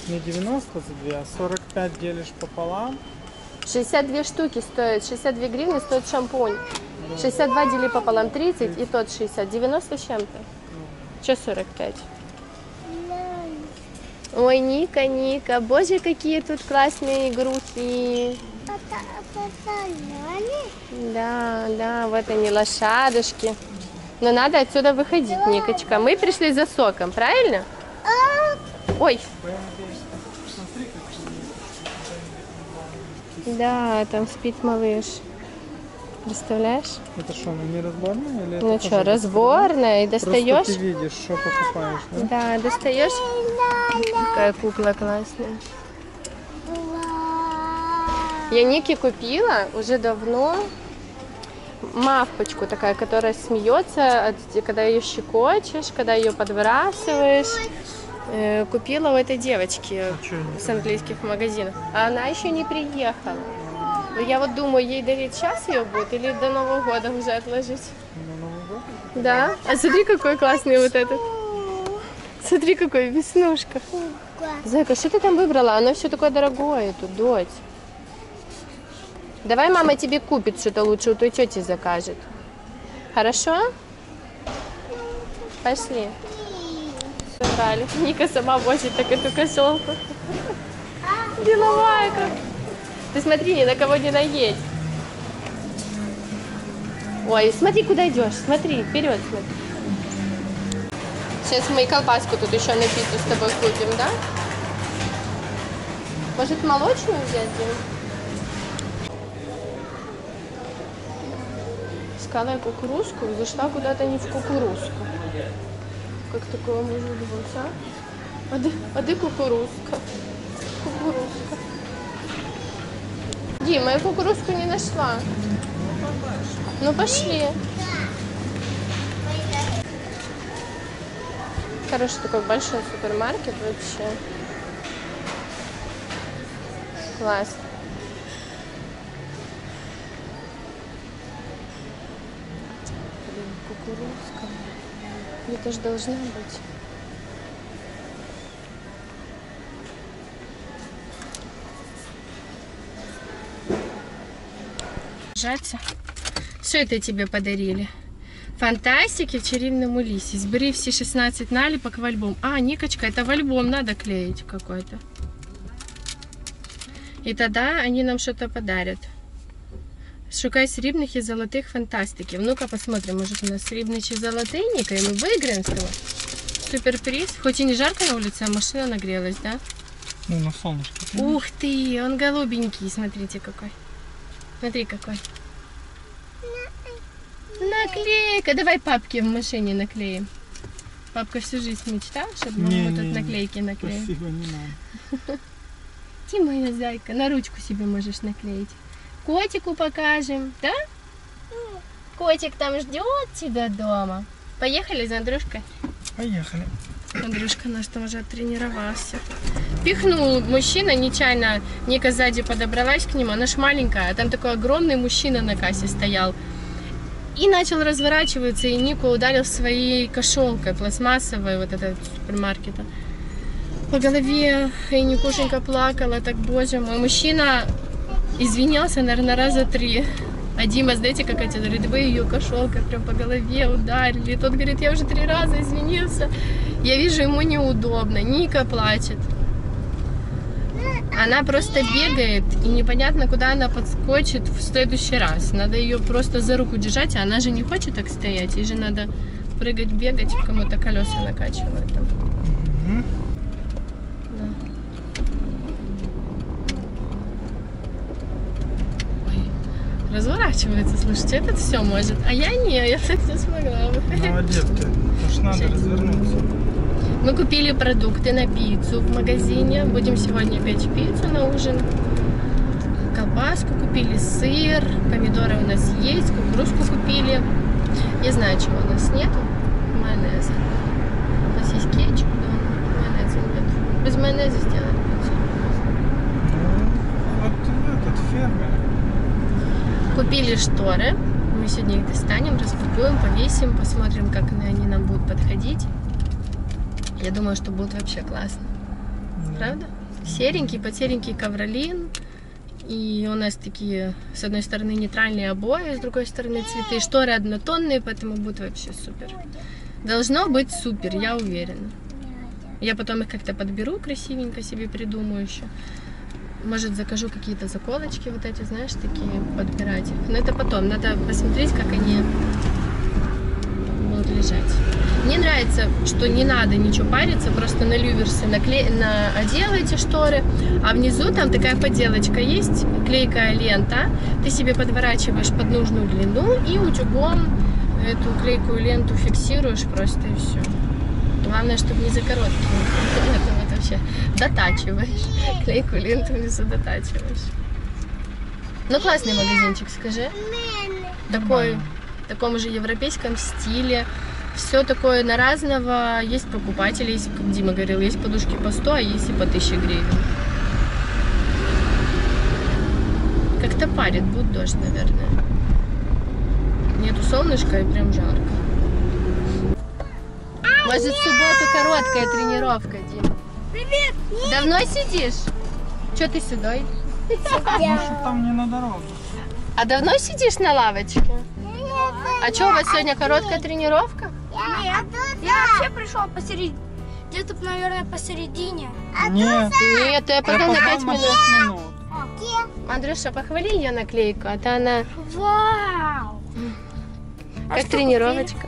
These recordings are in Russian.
Не 90 за 2, а 45 делишь пополам. 62 штуки стоит, 62 гривны стоит шампунь. 62 дели пополам, 30 и тот 60, 90 с чем-то. Че 45? Ой, Ника, Ника, боже, какие тут классные игрухи. Да, да, вот они, лошадушки. Но надо отсюда выходить, Никочка. Мы пришли за соком, правильно? Ой. Да, там спит малыш. Представляешь? Это что, ну не разборная? Или Ну что, разборная, и достаешь? Просто ты видишь, что покупаешь, да? Да, достаешь. Какая кукла классная. Я Нике купила уже давно мавпочку такая, которая смеется, когда ее щекочешь, когда ее подбрасываешь. Купила у этой девочки с английских магазинов. А она еще не приехала. Я вот думаю, ей дарить сейчас ее будет или до Нового года уже отложить? До Нового года? Да. А смотри, какой классный вот этот. Смотри, какой веснушка. Зайка, что ты там выбрала? Оно все такое дорогое тут, дочь. Давай мама тебе купит что-то лучше, у той тети закажет. Хорошо? Пошли. Собрали. Ника сама возит так эту кошелку. Деловая как. Ты смотри, ни на кого не наедь. Ой, смотри, куда идешь. Смотри, вперед смотри. Сейчас мы и колбаску тут еще на пиццу с тобой купим, да? Может, молочную взять, Дим? Искала я кукурузку и зашла куда-то не в кукурузку. Как такое может быть, а? А ты кукурузка. Кукурузка. Дима, я кукурузку не нашла. Ну пошли. Хороший такой большой супермаркет вообще. Класс. Блин, кукурузка. Это же должна быть. Жаться. Что это тебе подарили? Фантастики в чарівному лісі. Збери всі 16 наліпок в альбом. А, Никочка, это в альбом надо клеить какой-то. И тогда они нам что-то подарят. Шукай срібних і золотих фантастиків. Ну-ка посмотрим, может у нас срібний чи золотий, Ника, и мы выиграем с тобой. Суперприз. Хоть и не жарко на улице, а машина нагрелась, да? Ну, на солнышко. Ух ты, он голубенький, смотрите какой. Смотри какой. Наклейка. Давай папке в машине наклеим. Папка всю жизнь мечтала, чтобы мама тут наклейки наклеила. Спасибо, не надо. Ты моя зайка, на ручку себе можешь наклеить. Котику покажем, да? Котик там ждет тебя дома. Поехали за Андрюшкой? Поехали. Андрюшка наш там уже тренировался. Пихнул мужчина нечаянно, Ника сзади подобралась к нему, она ж маленькая, а там такой огромный мужчина на кассе стоял. И начал разворачиваться, и Нику ударил своей кошелкой пластмассовой, вот этой супермаркета, по голове. И Никушенька плакала, так, боже мой. Мужчина извинялся, наверное, раза 3. А Дима, знаете, как отец говорит, вы ее кошелкой прям по голове ударили. И тот говорит, я уже 3 раза извинился. Я вижу, ему неудобно. Ника плачет. Она просто бегает, и непонятно, куда она подскочит в следующий раз. Надо ее просто за руку держать, а она же не хочет так стоять. Ей же надо прыгать, бегать, кому-то колеса накачивают. Там. Да. Ой, разворачивается, слушайте, этот все может. А я не, я так не смогла. Молодец ты, потому что надо развернуться. Мы купили продукты на пиццу в магазине. Будем сегодня печь пиццу на ужин. Колбаску купили, сыр, помидоры у нас есть, кукурузку купили. Не знаю, чего у нас нет. Майонеза. У нас есть кетчуп, да, майонеза нет. Без майонеза сделать пиццу. Вот этот фермер. Купили шторы. Мы сегодня их достанем, распакуем, повесим, посмотрим, как они нам будут подходить. Я думаю, что будет вообще классно. Правда? Серенький, потеренький ковролин. И у нас такие, с одной стороны, нейтральные обои, с другой стороны, цветы. Шторы однотонные, поэтому будет вообще супер. Должно быть супер, я уверена. Я потом их как-то подберу красивенько, себе придумаю еще. Может, закажу какие-то заколочки вот эти, знаешь, такие, подбирать их. Но это потом, надо посмотреть, как они будут лежать. Мне нравится, что не надо ничего париться, просто на люверсы одела эти шторы, а внизу там такая поделочка есть, клейкая лента, ты себе подворачиваешь под нужную длину и утюгом эту клейкую ленту фиксируешь просто и все. Главное, чтобы не за короткие. Это вот вообще дотачиваешь, клейкую ленту внизу дотачиваешь. Ну классный магазинчик, скажи. Такой, в таком же европейском стиле. Все такое на разного. Есть покупатели, есть, как Дима говорил, есть подушки по 100, а есть и по 1000 гривен. Как-то парит, будет дождь, наверное. Нету солнышка и прям жарко. Может, в субботу короткая тренировка, Дима? Привет! Давно сидишь? Че ты седой? Ну, что там не на дорогу. А давно сидишь на лавочке? А что, у вас сегодня короткая тренировка? Нет, я вообще пришел посередине. Где-то, наверное, посередине. Нет, Нет, я потом на 5 на минут. 5 минут. Андрюша, похвали ее наклейку, а то она Вау! как что тренировочка.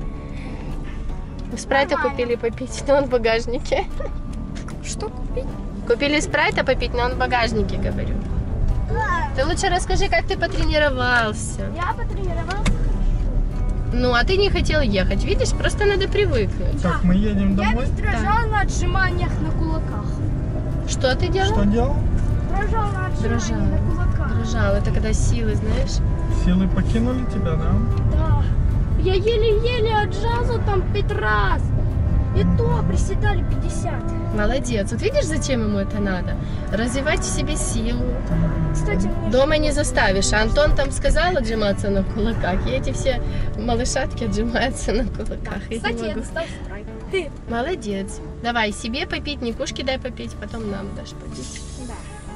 Спрайта купили попить, но он в багажнике. Что купить? Купили спрайта попить, но он в багажнике, говорю. Ты лучше расскажи, как ты потренировался. Я потренировался. Ну, а ты не хотел ехать, видишь? Просто надо привыкнуть. Так, мы едем Я домой. весь дрожал на отжиманиях на кулаках. Что ты делал? Что делал? Дрожал на отжиманиях на кулаках. Дрожал. Это когда силы, знаешь. Силы покинули тебя, да? Да. Я еле-еле отжался там 5 раз. И то приседали 50. Молодец. Вот видишь, зачем ему это надо? Развивать в себе силу. Кстати, мне Дома не заставишь. А Антон там сказал отжиматься на кулаках. И эти все малышатки отжимаются на кулаках. Я не Кстати, я могу. достал спрайт. Молодец. Давай себе попить, Никушке дай попить, потом нам дашь попить. Да.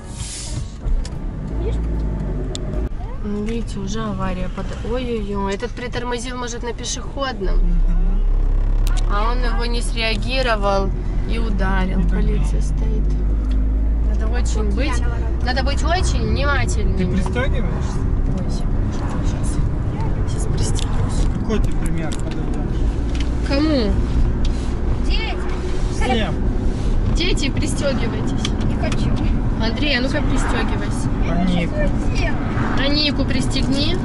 Ну, видите, уже авария. Ой-ой-ой, этот притормозил, может, на пешеходном. А он его не среагировал и ударил. Полиция стоит. Надо быть очень Ты внимательным. пристегиваешься? Ой, секундочку, сейчас пристегнусь. Какой ты пример подаешь? Кому? Дети. Всем. Дети, пристегивайтесь. Не хочу. Андрей, а ну-ка пристегивайся. Они А Нику пристегни.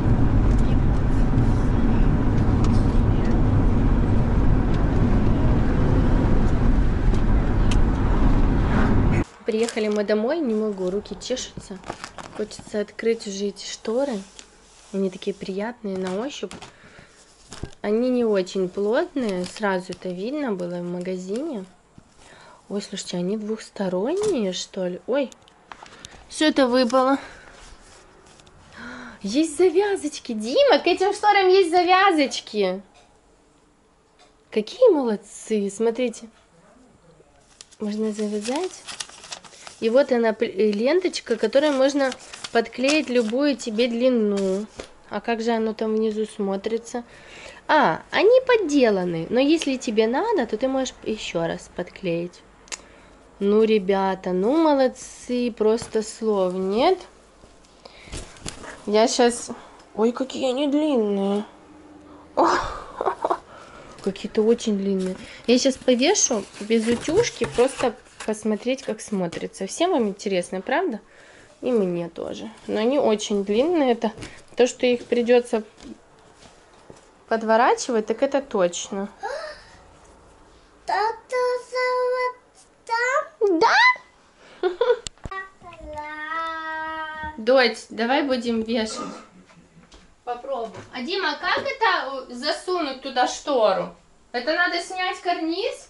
Приехали мы домой, не могу, руки чешутся. Хочется открыть уже эти шторы. Они такие приятные на ощупь. Они не очень плотные, сразу это видно было в магазине. Ой, слушайте, они двухсторонние, что ли? Ой, все это выпало. Есть завязочки. Дима, к этим шторам есть завязочки. Какие молодцы, смотрите. Можно завязать. И вот она ленточка, которой можно подклеить любую тебе длину. А как же оно там внизу смотрится? А, они подделаны. Но если тебе надо, то ты можешь еще раз подклеить. Ну, ребята, ну молодцы. Просто слов нет. Я сейчас... Ой, какие они длинные. Какие-то очень длинные. Я сейчас повешу без утюжки, просто посмотреть, как смотрится. Всем вам интересно, правда? И мне тоже. Но они очень длинные. Это то, что их придется подворачивать, так это точно. Да? Дочь, давай будем вешать. Попробуй. А Дима, как это засунуть туда штору? Это надо снять карниз?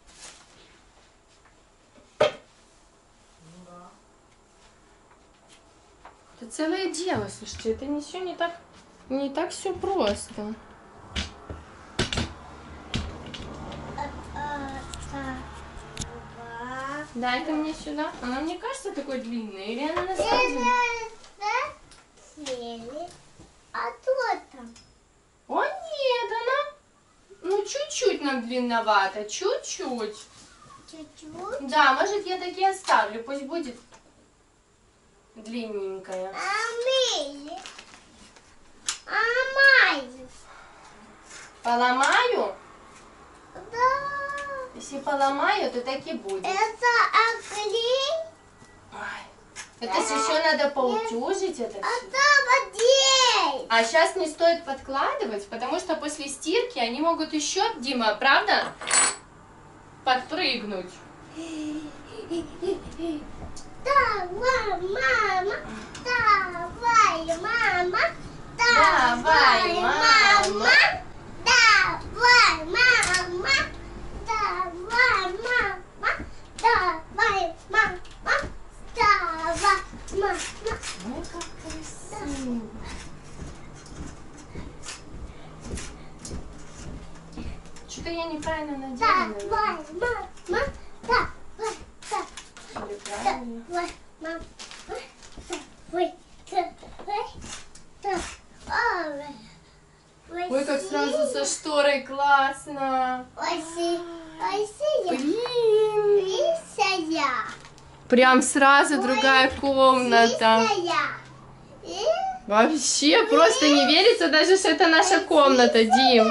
Это целое дело, слушайте, это не все не так все просто. Дай-ка мне сюда. Она мне кажется такой длинной, или она на самом деле? А кто там? О нет, она, ну чуть-чуть нам длинновато, чуть-чуть. Чуть-чуть. Да, может я таки оставлю, пусть будет длинненькая. Поломаю? Да. Если поломаю, то так и будет. Это оклей. Ай, это ж еще надо поутюжить это все. Это воде. А сейчас не стоит подкладывать, потому что после стирки они могут еще, Дима, правда? Подпрыгнуть. Давай, мама. Давай, мама. Давай, мама. Давай, мама. Давай, мама. Давай, мама. Давай, мама. Ой, как красиво. Что-то я неправильно надела. Давай, мама. Давай, Или правильно? давай, мама. Давай, давай. Ой, как сразу со шторой классно. Блин. Прям сразу другая комната. Вообще просто не верится даже, что это наша комната, Дим.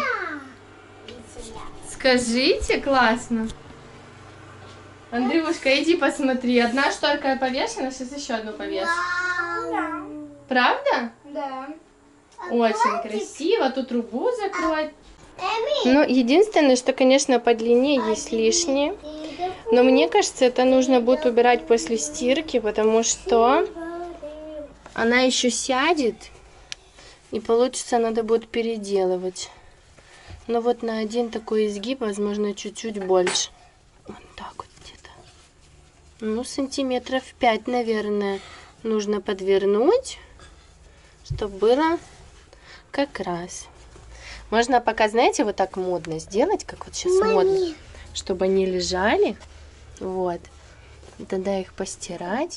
Скажите, классно. Андрюшка, иди посмотри. Одна шторка повешена, сейчас еще одну повешу. Правда? Да. Очень красиво. Тут трубу закрой. Ну, единственное, что, конечно, по длине есть лишнее. Но мне кажется, это нужно будет убирать после стирки, потому что она еще сядет. И получится, надо будет переделывать. Но вот на один такой изгиб, возможно, чуть-чуть больше. Вот так вот где-то. Ну, сантиметров 5, наверное, нужно подвернуть, чтобы было как раз. Можно пока, знаете, вот так модно сделать, как вот сейчас модно, чтобы они лежали. Вот. И тогда их постирать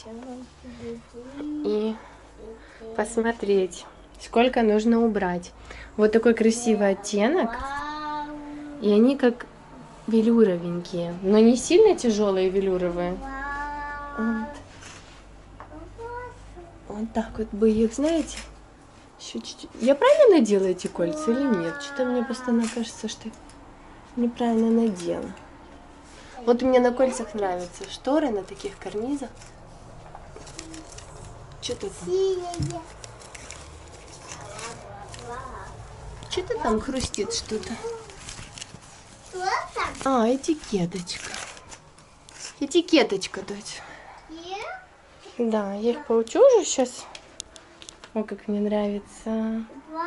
и посмотреть, сколько нужно убрать. Вот такой красивый оттенок. И они как велюровенькие, но не сильно тяжелые велюровые. Вот. Вот так вот бы их, знаете, еще чуть-чуть. Я правильно надела эти кольца или нет? Что-то мне постоянно кажется, что неправильно надела. Вот у меня на кольцах нравятся шторы на таких карнизах. Что-то там. Что-то там хрустит что-то. А, этикеточка. Этикеточка, дочь. Да, я их поутюжу сейчас. О, как мне нравится.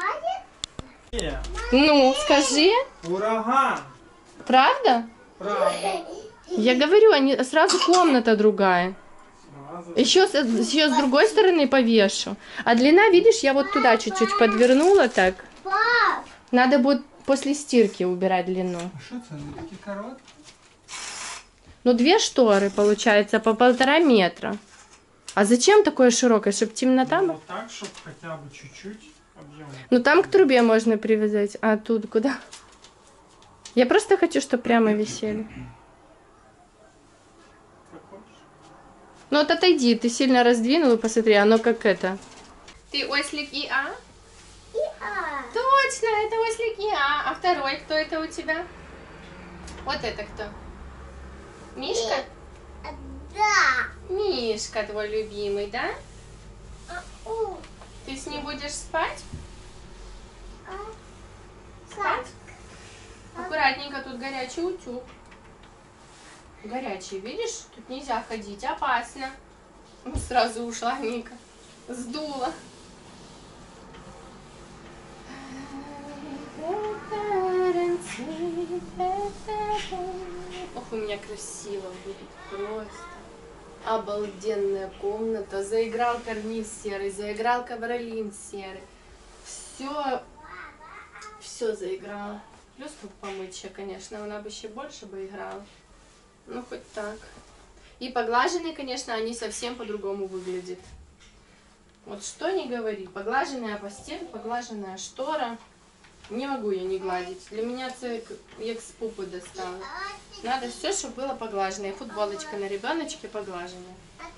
Ну, скажи. Ураган. Правда? Правда. Я говорю, они сразу комната другая. Еще с другой стороны повешу. А длина, видишь, я вот туда чуть-чуть подвернула так. Надо будет после стирки убирать длину. А что это? Они такие короткие? Ну, 2 шторы, получается, по 1,5 метра. А зачем такое широкое? Чтобы темнота была? Вот так, чтобы хотя бы чуть-чуть объема. Ну, там к трубе можно привязать. А тут куда? Я просто хочу, чтобы прямо висели. Как хочешь. Ну, вот отойди, ты сильно раздвинул и посмотри, оно как это. Ты ослик ИА? Точно, это ослик ИА. А второй кто это у тебя? Вот это кто? Мишка? Да. Мишка твой любимый, да? Ты с ним будешь спать? Спать? Аккуратненько, тут горячий утюг. Горячий, видишь? Тут нельзя ходить, опасно. Сразу ушла Ника. Сдула. Ох, у меня красиво будет просто. Обалденная комната. Заиграл карниз серый, заиграл ковролин серый. Все заиграло. Плюс тут помыть еще, конечно, она бы еще больше бы играла. Ну, хоть так. И поглаженные, конечно, они совсем по-другому выглядят. Вот что ни говори, поглаженная постель, поглаженная штора. Не могу я не гладить. Для меня це як з пупи достало. Надо все, чтобы было поглажено. И футболочка на ребеночке поглаженная.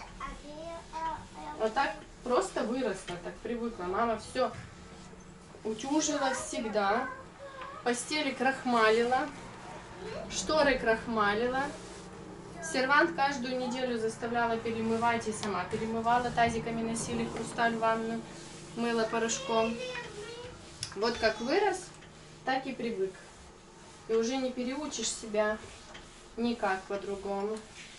Вот так просто выросла, так привыкла. Мама все утюжила всегда. Постели крахмалила. Шторы крахмалила. Сервант каждую неделю заставляла перемывать и сама перемывала. Тазиками носили хрусталь в ванну. Мыла порошком. Вот как вырос, так и привык. И уже не переучишь себя никак по-другому.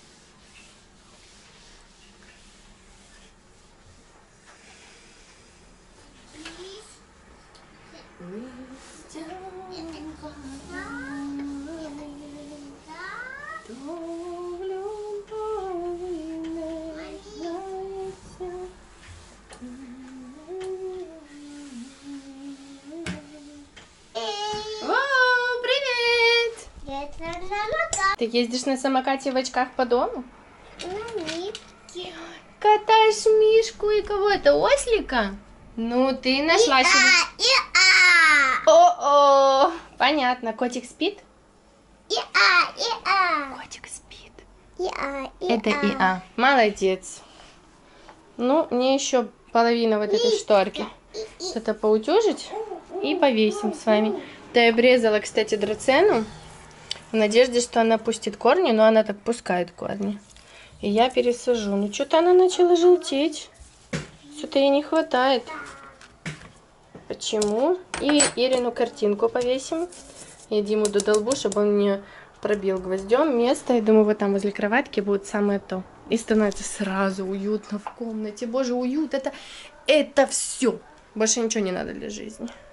Ты ездишь на самокате в очках по дому? Катаешь Мишку и кого это? Ослика? Ну, ты нашла себе... О-о! Понятно. Котик спит? Котик спит. Это ИА. Молодец. Ну, мне еще половина вот этой шторки. Это поутюжить и повесим с вами. Да, я обрезала, кстати, драцену. В надежде, что она пустит корни, но она так пускает корни. И я пересажу. Ну, что-то она начала желтеть. Что-то ей не хватает. Почему? И Ирину картинку повесим. Я Диму додолбу, чтобы он мне пробил гвоздем место. Я думаю, вот там возле кроватки будет самое то. И становится сразу уютно в комнате. Боже, уют, это все. Больше ничего не надо для жизни.